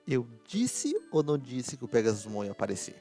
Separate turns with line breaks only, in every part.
Eu disse ou não disse que o Pegasusmon ia aparecer?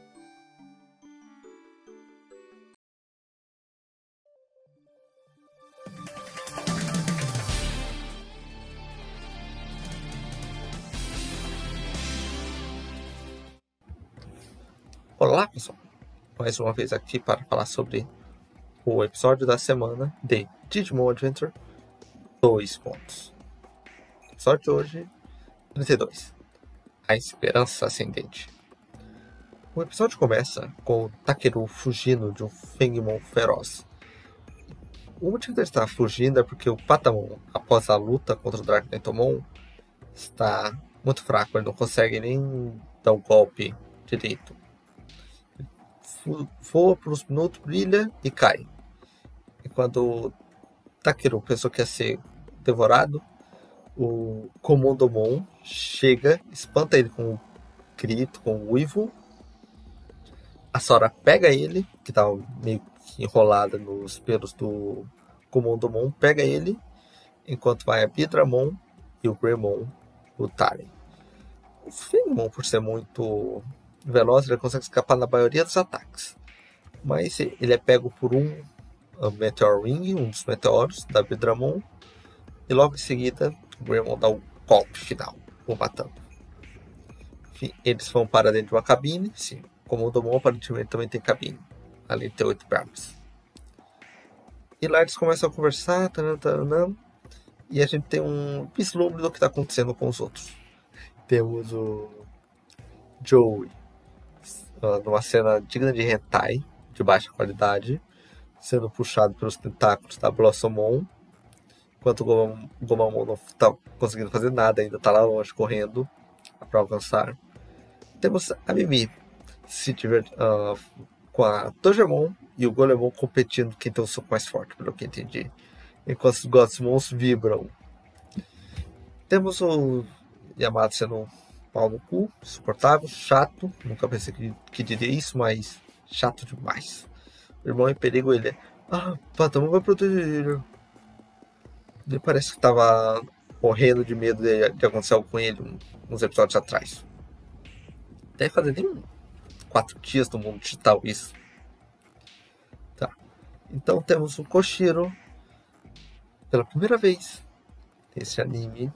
Olá pessoal, mais uma vez aqui para falar sobre o episódio da semana de Digimon Adventure 2 pontos. Episódio de hoje, 32. A Esperança Ascendente. O episódio começa com o Takeru fugindo de um Fengmon feroz. O motivo dele estar fugindo é porque o Patamon, após a luta contra o Dragonentomon, está muito fraco, ele não consegue nem dar o golpe direito. Voa por uns minutos, brilha e cai. E quando Takeru pensou que ia ser devorado, o Komondomon chega, espanta ele com um grito, com um uivo. A Sora pega ele, que estava meio que enrolada nos pelos do Komondomon, pega ele, enquanto vai a Bidramon e o Greymon lutarem. O Fengmon, por ser muito veloz, ele consegue escapar na maioria dos ataques. Mas ele é pego por um Meteor Ring, um dos meteoros da Bidramon, e logo em seguida o Greymon dá o golpe final, o matando. Enfim, eles vão para dentro de uma cabine, sim, como o Domon aparentemente também tem cabine, além de ter 8 pernas. E lá eles começam a conversar, e a gente tem um vislumbre do que está acontecendo com os outros. Temos o Joey numa cena digna de hentai, de baixa qualidade, sendo puxado pelos tentáculos da Blossomon, enquanto o Gomamon não está conseguindo fazer nada, ainda está lá longe correndo para alcançar. Temos a Mimi se com a Togemon e o Golemon competindo quem tem o soco mais forte, pelo que entendi, enquanto os Godsmons vibram. Temos o Yamato sendo um pau no cu, insuportável, chato, nunca pensei que diria isso, mas chato demais. O irmão em perigo, ele é Patamon vai proteger. Ele parece que estava morrendo de medo de acontecer algo com ele uns episódios atrás. Deve fazer nem 4 dias no mundo digital isso. Tá. Então temos o Koshiro pela primeira vez nesse anime.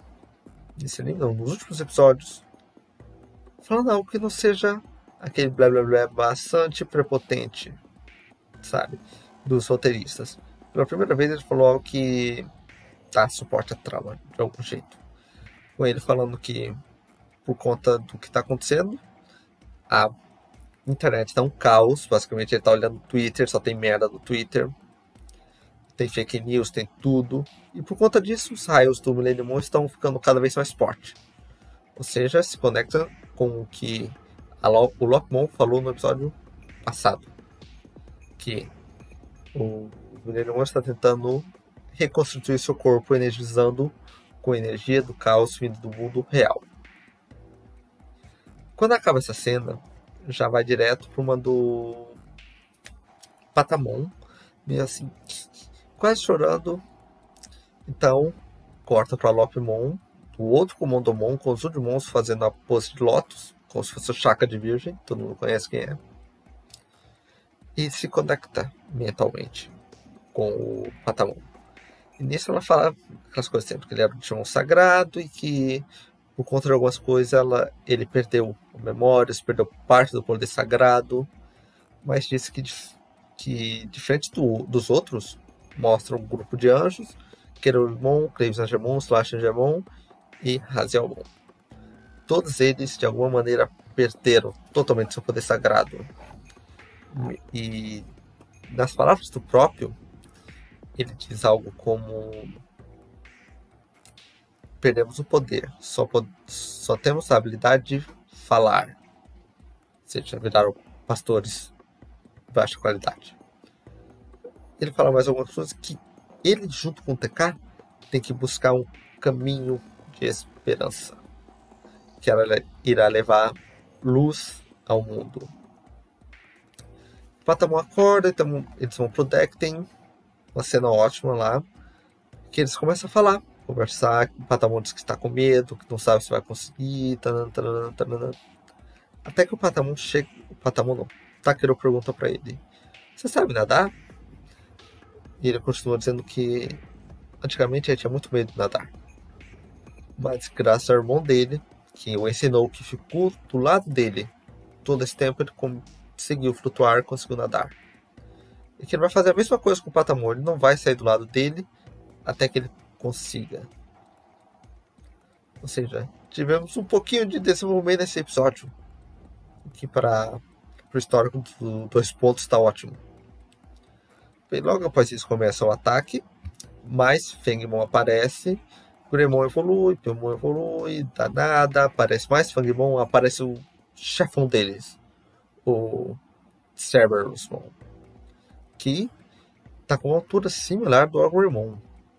Nos últimos episódios, falando algo que não seja aquele blá blá blá bastante prepotente, sabe, dos roteiristas. Pela primeira vez ele falou algo que dá suporte à trama de algum jeito. Com ele falando que por conta do que está acontecendo, a internet tá um caos. Basicamente ele tá olhando no Twitter, só tem merda no Twitter, tem fake news, tem tudo, e por conta disso os raios do Millennium Mon estão ficando cada vez mais fortes. Ou seja, se conecta com o que o Lockmon falou no episódio passado, que o Millennium Mon está tentando reconstituir seu corpo, energizando com a energia do caos vindo do mundo real. Quando acaba essa cena, já vai direto para uma do Patamon, meio assim, quase chorando. Então, corta para Lopmon, o outro Komondomon, com os Udmons fazendo a pose de Lotus, como se fosse o Chakra de Virgem, todo mundo conhece quem é. E se conecta mentalmente com o Patamon. E nisso ela fala aquelas coisas sempre, que ele era um Digimon sagrado e que por conta de algumas coisas ele perdeu memórias, perdeu parte do poder sagrado, mas disse que diferente dos outros, mostra um grupo de anjos, Querubimon, Cleves Angemon, Slash Angemon e Razielmon. Todos eles, de alguma maneira, perderam totalmente seu poder sagrado. E nas palavras do próprio, ele diz algo como: perdemos o poder, só temos a habilidade de falar. Ou seja, viraram pastores de baixa qualidade. Ele fala mais algumas coisas que ele, junto com o TK, tem que buscar um caminho de esperança, que ela irá levar luz ao mundo. O Patamon acorda, então eles vão pro deck, tem uma cena ótima lá, que eles começam a falar conversar. O Patamon diz que está com medo, que não sabe se vai conseguir. Tanan, tanan, tanan. Até que o Patamon chega. O Patamon não. O Takeru pergunta pra ele: você sabe nadar? E ele continua dizendo que antigamente ele tinha muito medo de nadar. Mas graças ao irmão dele, que o ensinou, que ficou do lado dele todo esse tempo, ele conseguiu flutuar, conseguiu nadar. E que ele vai fazer a mesma coisa com o Patamon. Ele não vai sair do lado dele até que ele consiga. Ou seja, tivemos um pouquinho de desenvolvimento nesse episódio. Que para o histórico do 2 pontos está ótimo. Bem, logo após isso começa o ataque. Mas Fangmon aparece. Greymon evolui, Pilmon evolui, danada. Aparece mais Fangmon. Aparece o chefão deles. O Cerberusmon. Que está com uma altura similar do Agumon.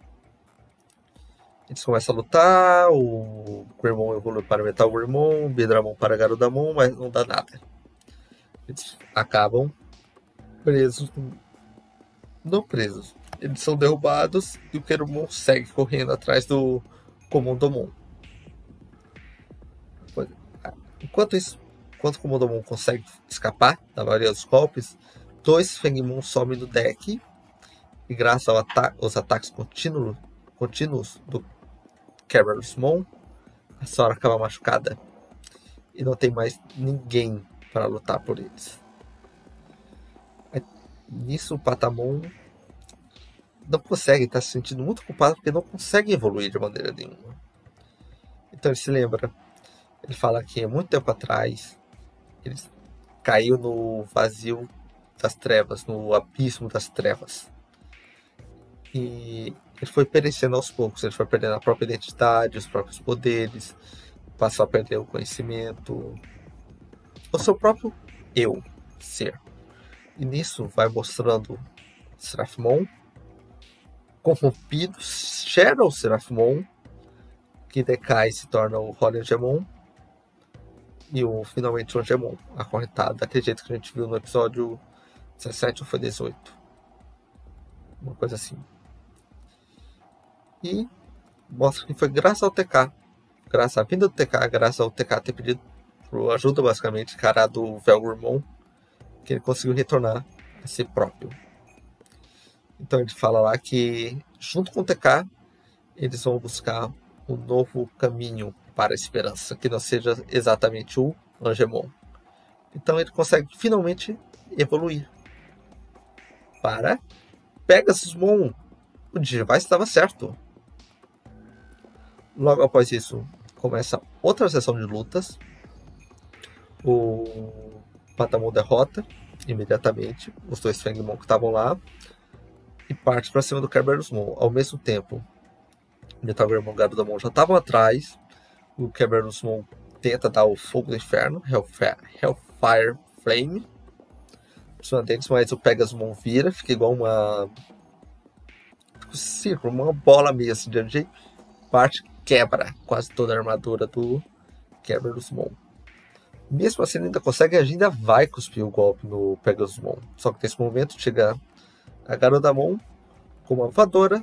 Eles começam a lutar, o Greymon evolui para Metal Greymon, o Bidramon para Garudamon, mas não dá nada. Eles acabam presos. Não presos. Eles são derrubados e o Querumon segue correndo atrás do Commandamon. Enquanto o Commandamon consegue escapar da maioria dos golpes, 2 Fangmon somem do deck e graças aos ataques contínuos do Cerberusmon, a Sora acaba machucada e não tem mais ninguém para lutar por eles. Nisso o Patamon não consegue, está se sentindo muito culpado porque não consegue evoluir de maneira nenhuma. Então ele se lembra, ele fala que há muito tempo atrás ele caiu no vazio das trevas, no abismo das trevas. E ele foi perecendo aos poucos, ele foi perdendo a própria identidade, os próprios poderes, passou a perder o conhecimento, o seu próprio eu, ser. E nisso vai mostrando Seraphimon corrompido, Shadow Seraphimon, que decai e se torna o Holy-Angemon, e finalmente o Angemon, acorrentado, daquele jeito que a gente viu no episódio 17 ou foi 18. Uma coisa assim. E mostra que foi graças ao TK, graças à vinda do TK, graças ao TK ter pedido ajuda, basicamente, cara do Velgurmon, que ele conseguiu retornar a si próprio. Então ele fala lá que, junto com o TK, eles vão buscar um novo caminho para a esperança, que não seja exatamente o Angemon. Então ele consegue finalmente evoluir para Pegasusmon. O Digivice estava certo. Logo após isso, começa outra sessão de lutas. O Patamon derrota imediatamente os 2 Fangmon que estavam lá e parte para cima do Cerberusmon. Ao mesmo tempo, Metal Greymon e Garudamon já estavam atrás. O Cerberusmon tenta dar o fogo do inferno, Hellfire Flame, por cima deles, mas o Pegasusmon vira, fica igual uma círculo, uma bola mesmo, de onde parte quebra quase toda a armadura do Cerberusmon. Mesmo assim, ele ainda consegue agir, ainda vai cuspir o golpe no Pegasusmon. Só que nesse momento chega a Garudamon com uma voadora,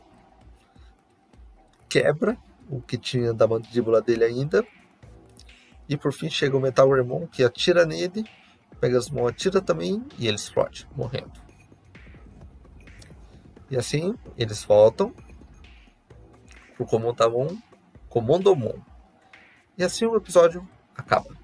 quebra o que tinha da mandíbula dele ainda. E por fim chega o Metal Greymon, que atira nele. O Pegasusmon atira também e ele explode, morrendo. E assim eles voltam pro Commandamon. E assim o episódio acaba.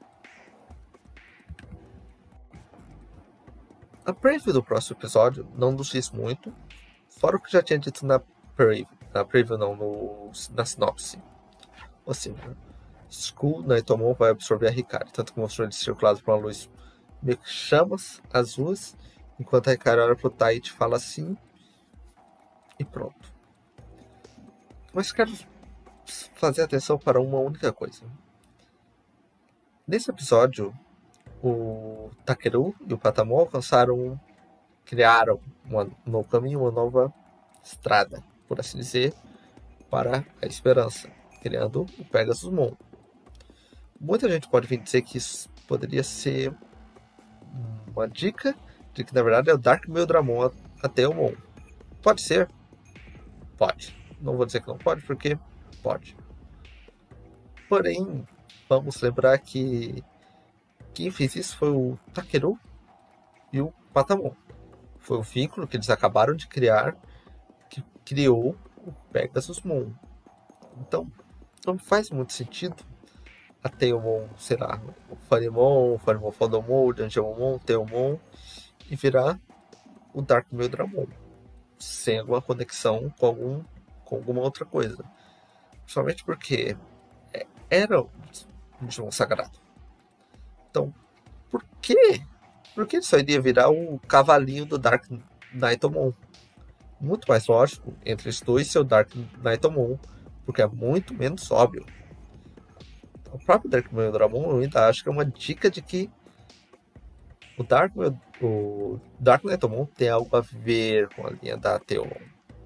A preview do próximo episódio não nos diz muito, fora o que já tinha dito na preview não, na sinopse. Ou seja, Skull Nightomon vai absorver a Hikari, tanto que mostrou ele circulado por uma luz meio que chamas azuis, enquanto a Hikari olha pro Taichi e fala assim, e pronto. Mas quero fazer atenção para uma única coisa. Nesse episódio, o Takeru e o Patamon criaram um novo caminho, uma nova estrada, por assim dizer, para a esperança, criando o Pegasusmon. Muita gente pode vir dizer que isso poderia ser uma dica de que na verdade é o Dark Meldramon até o Mon. Pode ser? Pode. Não vou dizer que não pode, porque pode. Porém, vamos lembrar que quem fez isso foi o Takeru e o Patamon. Foi o vínculo que eles acabaram de criar que criou o Pegasus Mon. Então, não faz muito sentido a Tailmon, sei lá, o Funimon Fodomon, o Danjamon, Tailmon, e virar o Dark Meldramon, sem alguma conexão com alguma outra coisa. Principalmente porque era um Digimon sagrado. Então, por quê? Por que ele só iria virar o cavalinho do Dark Knightomon? Muito mais lógico entre os dois ser o Dark Knightomon, porque é muito menos óbvio. O próprio Dark Meldramon eu ainda acho que é uma dica de que o Dark Knightomon tem algo a ver com a linha da Tailmon.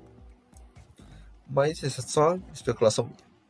Mas isso é só especulação.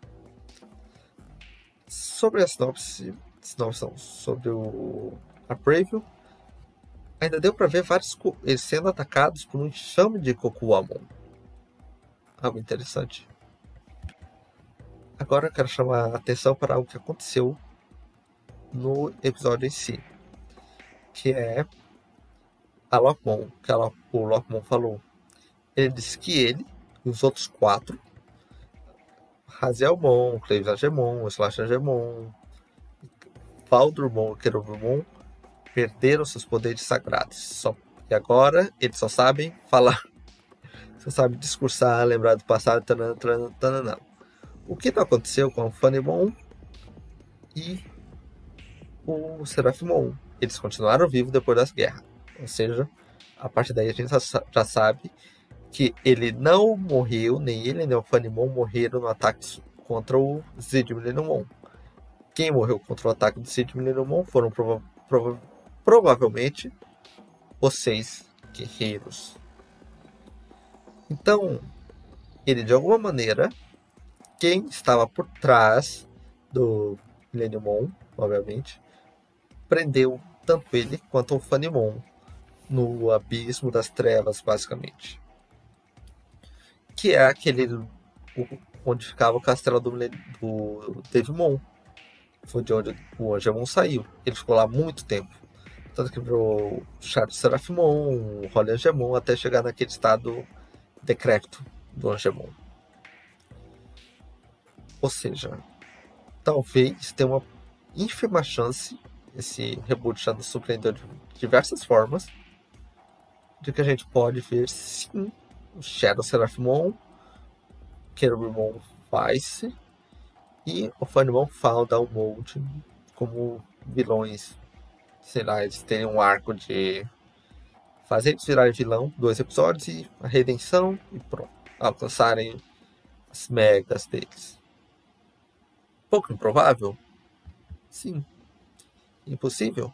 Sobre a sinopse sobre a preview, ainda deu para ver vários eles sendo atacados por um enxame de Kokuamon. Algo interessante. Agora eu quero chamar a atenção para algo que aconteceu no episódio em si, que é a Lockmon, que o Lockmon falou. Ele disse que ele e os outros 4, Hazelmon, Clevisagemon, Slash-Agemon, Valdurmon e Querubimon, perderam seus poderes sagrados. E agora eles só sabem falar, só sabem discursar, lembrar do passado, tananã. O que não aconteceu com o Funimon e o Seraphimon? Eles continuaram vivos depois das guerras. Ou seja, a partir daí a gente já sabe que ele não morreu, nem ele nem o Funimon morreram no ataque contra o Zid Millenniumon. Quem morreu contra o ataque do Zid Millenniumon foram provavelmente os 6 guerreiros. Então, ele de alguma maneira, quem estava por trás do Millenniumon, obviamente, prendeu tanto ele quanto o Funimon no abismo das trevas, basicamente. Que é aquele onde ficava o castelo do Devimon. Foi de onde o Angemon saiu. Ele ficou lá muito tempo. Tanto que virou Charles Seraphimon, o Holy Angemon, até chegar naquele estado decrépito do Angemon. Ou seja, talvez tenha uma ínfima chance, esse reboot já nos surpreendeu de diversas formas, de que a gente pode ver sim o Shadow Seraphimon, Querubimon Vice e o Funimon Fall Down Mode como vilões. Sei lá, eles terem um arco de fazer eles virarem vilão, 2 episódios e a redenção e pronto, alcançarem as megas deles. Pouco improvável? Sim. Impossível?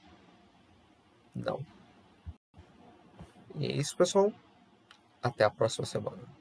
Não. E é isso, pessoal. Até a próxima semana.